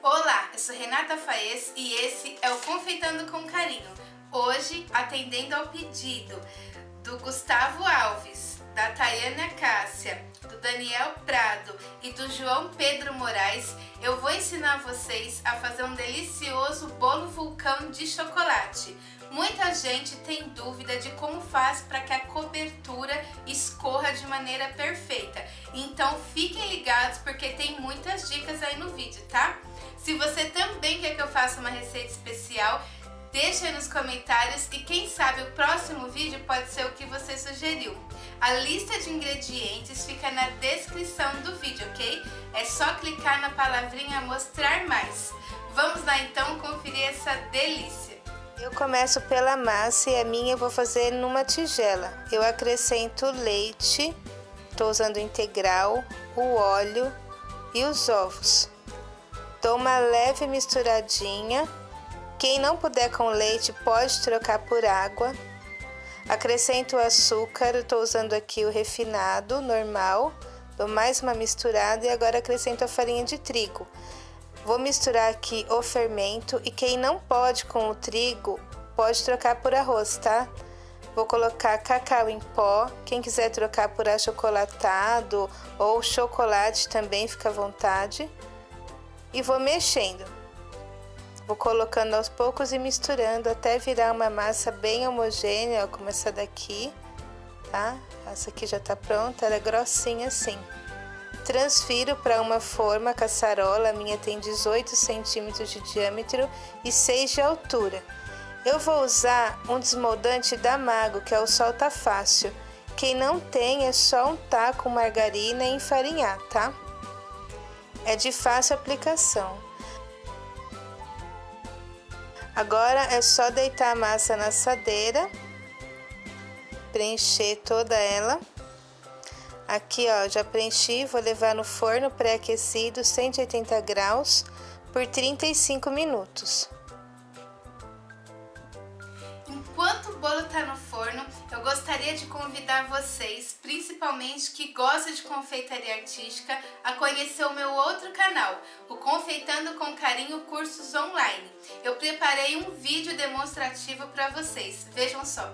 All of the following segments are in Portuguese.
Olá, eu sou Renata Faes e esse é o Confeitando com Carinho. Hoje, atendendo ao pedido do Gustavo Alves, da Tayana Cássia, do Daniel Prado e do João Pedro Moraes, eu vou ensinar vocês a fazer um delicioso bolo vulcão de chocolate. Muita gente tem dúvida de como faz para que a cobertura escorra de maneira perfeita. Então fiquem ligados porque tem muitas dicas aí no vídeo, tá? Se você também quer que eu faça uma receita especial, deixa aí nos comentários e quem sabe o próximo vídeo pode ser o que você sugeriu. A lista de ingredientes fica na descrição do vídeo, ok? É só clicar na palavrinha mostrar mais. Vamos lá então conferir essa delícia. Eu começo pela massa e a minha eu vou fazer numa tigela. Eu acrescento leite, estou usando integral, o óleo e os ovos. Dou uma leve misturadinha. Quem não puder com leite pode trocar por água. Acrescento o açúcar, estou usando aqui o refinado, normal. Dou mais uma misturada e agora acrescento a farinha de trigo. Vou misturar aqui o fermento e quem não pode com o trigo, pode trocar por arroz, tá? Vou colocar cacau em pó, quem quiser trocar por achocolatado ou chocolate também fica à vontade. E vou mexendo. Vou colocando aos poucos e misturando até virar uma massa bem homogênea, ó, como essa daqui, tá? Essa aqui já tá pronta, ela é grossinha assim. Transfiro para uma forma caçarola, a minha tem 18 centímetros de diâmetro e 6 de altura. Eu vou usar um desmoldante da Mago, que é o Solta Fácil. Quem não tem é só untar com margarina e enfarinhar, tá? É de fácil aplicação. Agora é só deitar a massa na assadeira, preencher toda ela. Aqui, ó, já preenchi, vou levar no forno pré-aquecido, 180 graus, por 35 minutos. Enquanto o bolo tá no forno, eu gostaria de convidar vocês, principalmente que gostam de confeitaria artística, a conhecer o meu outro canal, o Confeitando com Carinho Cursos Online. Eu preparei um vídeo demonstrativo para vocês, vejam só.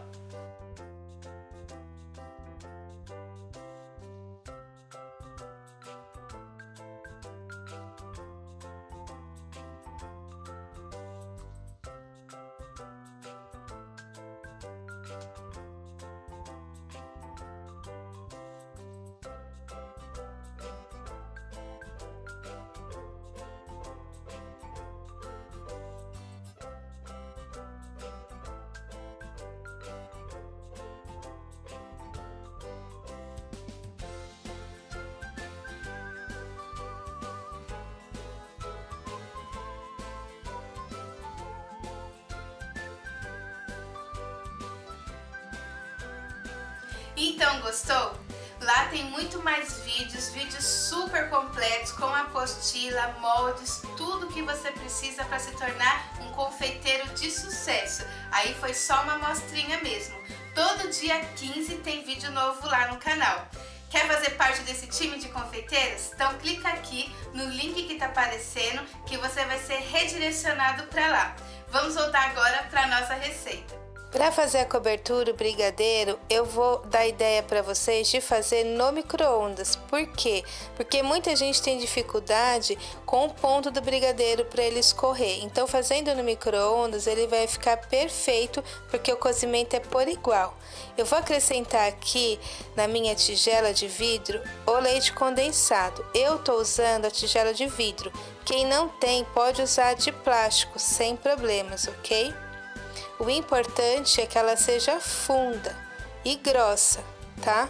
Então, gostou? Lá tem muito mais vídeos super completos com apostila, moldes, tudo que você precisa para se tornar um confeiteiro de sucesso. Aí foi só uma amostrinha mesmo. Todo dia 15 tem vídeo novo lá no canal. Quer fazer parte desse time de confeiteiros? Então clica aqui no link que está aparecendo que você vai ser redirecionado para lá. Vamos voltar agora para a nossa receita. Para fazer a cobertura, o brigadeiro, eu vou dar ideia para vocês de fazer no micro-ondas. Por quê? Porque muita gente tem dificuldade com o ponto do brigadeiro para ele escorrer. Então, fazendo no micro-ondas, ele vai ficar perfeito, porque o cozimento é por igual. Eu vou acrescentar aqui, na minha tigela de vidro, o leite condensado. Eu tô usando a tigela de vidro. Quem não tem, pode usar de plástico, sem problemas, ok? O importante é que ela seja funda e grossa, tá?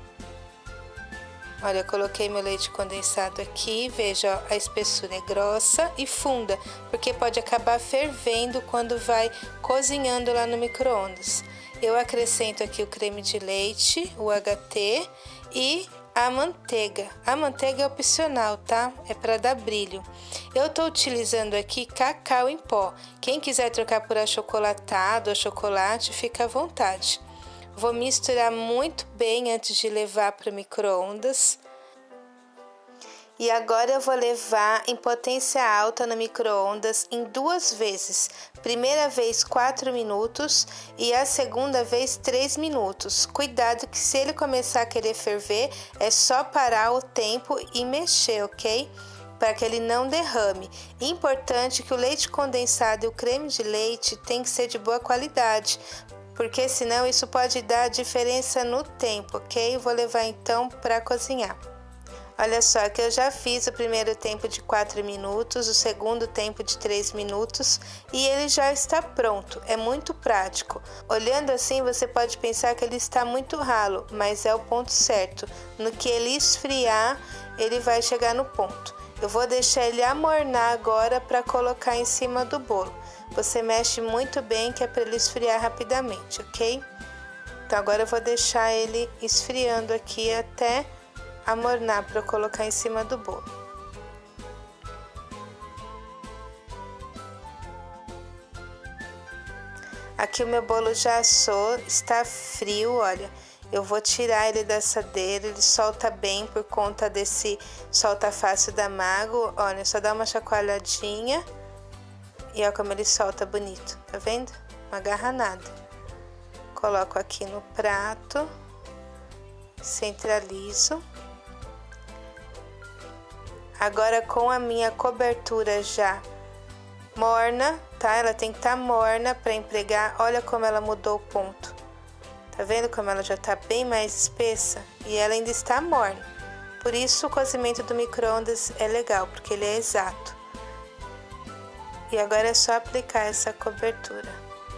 Olha, eu coloquei meu leite condensado aqui, veja, ó, a espessura é grossa e funda, porque pode acabar fervendo quando vai cozinhando lá no micro-ondas. Eu acrescento aqui o creme de leite, o HT e a manteiga. A manteiga é opcional, tá? É para dar brilho. Eu tô utilizando aqui cacau em pó. Quem quiser trocar por achocolatado ou chocolate, fica à vontade. Vou misturar muito bem antes de levar para o micro-ondas. E agora eu vou levar em potência alta no micro-ondas em 2 vezes. Primeira vez 4 minutos e a segunda vez 3 minutos. Cuidado que se ele começar a querer ferver, é só parar o tempo e mexer, ok? Para que ele não derrame. Importante que o leite condensado e o creme de leite tem que ser de boa qualidade, porque senão isso pode dar diferença no tempo, ok? Vou levar então para cozinhar. Olha só que eu já fiz o primeiro tempo de 4 minutos, o segundo tempo de 3 minutos e ele já está pronto. É muito prático. Olhando assim, você pode pensar que ele está muito ralo, mas é o ponto certo. No que ele esfriar, ele vai chegar no ponto. Eu vou deixar ele amornar agora para colocar em cima do bolo. Você mexe muito bem que é para ele esfriar rapidamente, ok? Então agora eu vou deixar ele esfriando aqui até amornar para eu colocar em cima do bolo. Aqui o meu bolo já assou, está frio, olha. Eu vou tirar ele da assadeira, ele solta bem por conta desse solta fácil da Mago. Olha, só dá uma chacoalhadinha e olha como ele solta bonito, tá vendo? Não agarra nada. Coloco aqui no prato, centralizo. Agora com a minha cobertura já morna, tá? Ela tem que estar morna para empregar. Olha como ela mudou o ponto. Tá vendo como ela já tá bem mais espessa? E ela ainda está morna. Por isso o cozimento do micro-ondas é legal, porque ele é exato. E agora é só aplicar essa cobertura.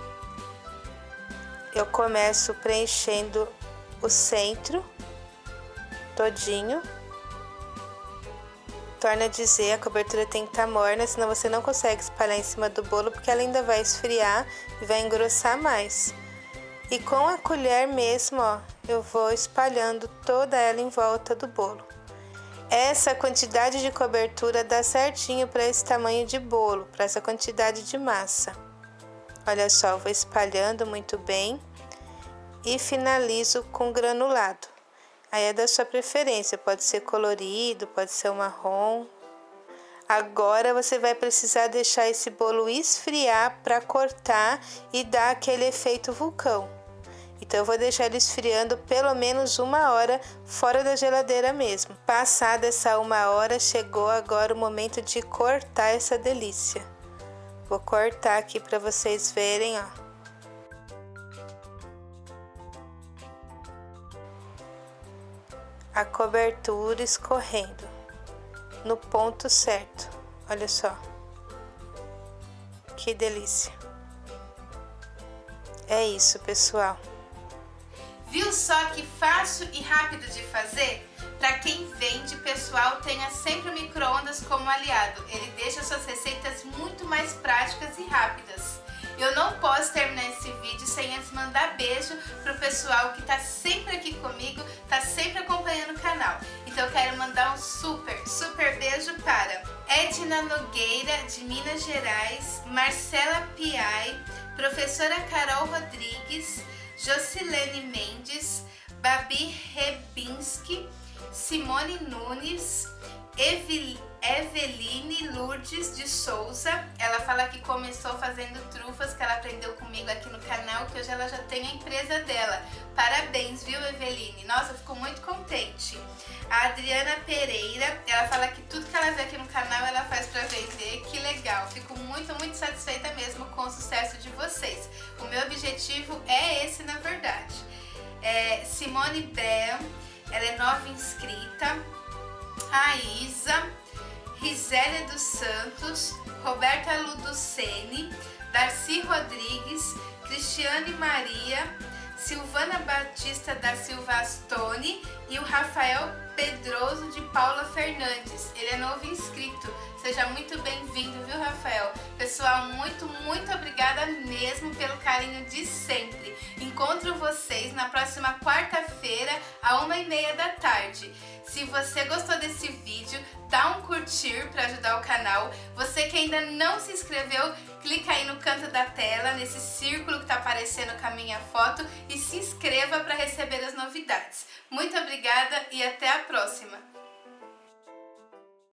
Eu começo preenchendo o centro todinho. Torna a dizer, a cobertura tem que estar morna, senão você não consegue espalhar em cima do bolo, porque ela ainda vai esfriar e vai engrossar mais. E com a colher mesmo, ó, eu vou espalhando toda ela em volta do bolo. Essa quantidade de cobertura dá certinho para esse tamanho de bolo, para essa quantidade de massa. Olha só, eu vou espalhando muito bem e finalizo com granulado. Aí é da sua preferência, pode ser colorido, pode ser um marrom. Agora você vai precisar deixar esse bolo esfriar para cortar e dar aquele efeito vulcão. Então eu vou deixar ele esfriando pelo menos 1 hora fora da geladeira mesmo. Passada essa 1 hora, chegou agora o momento de cortar essa delícia. Vou cortar aqui para vocês verem, ó. A cobertura escorrendo no ponto certo. Olha só. Que delícia. É isso, pessoal. Viu só que fácil e rápido de fazer? Para quem vende, pessoal, tenha sempre o micro-ondas como aliado. Ele deixa suas receitas muito mais práticas e rápidas. Eu não posso terminar esse vídeo sem antes mandar beijo pro pessoal que tá sempre aqui comigo, tá sempre acompanhando o canal. Então eu quero mandar um super beijo para Edna Nogueira, de Minas Gerais, Marcela Piai, professora Carol Rodrigues, Jocilene Mendes, Babi Rebinski, Simone Nunes, Eveline Lourdes de Souza. Ela fala que começou fazendo trufas, que ela aprendeu comigo aqui no canal, que hoje ela já tem a empresa dela. Parabéns, viu, Eveline? Nossa, eu fico muito contente. A Adriana Pereira, ela fala que tudo que ela vê aqui no canal ela faz pra vender. Que legal, fico muito satisfeita mesmo com o sucesso de vocês. O meu objetivo é esse, na verdade. Simone Brea, ela é nova inscrita. A Isa, Risélia dos Santos, Roberta Luducene, Darcy Rodrigues, Cristiane Maria, Silvana Batista da Silva Astoni e o Rafael Pedroso de Paula Fernandes. Ele é novo inscrito. Seja muito bem-vindo, viu, Rafael? Pessoal, muito obrigada mesmo pelo carinho de sempre. Encontro vocês na próxima quarta-feira, às 1h30 da tarde. Se você gostou desse vídeo, dá um curtir para ajudar o canal. Você que ainda não se inscreveu, clica aí no canto da tela, nesse círculo que está aparecendo com a minha foto e se inscreva para receber as novidades. Muito obrigada e até a próxima!